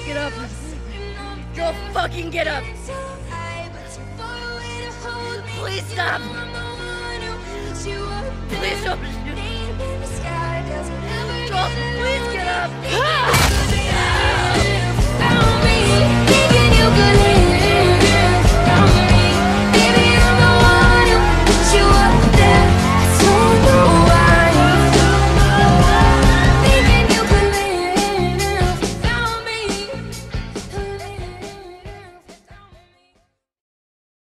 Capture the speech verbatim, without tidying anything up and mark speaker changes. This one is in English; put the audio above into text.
Speaker 1: get up. Joel, fucking get up. Please stop. Please don't. Joel, please get up.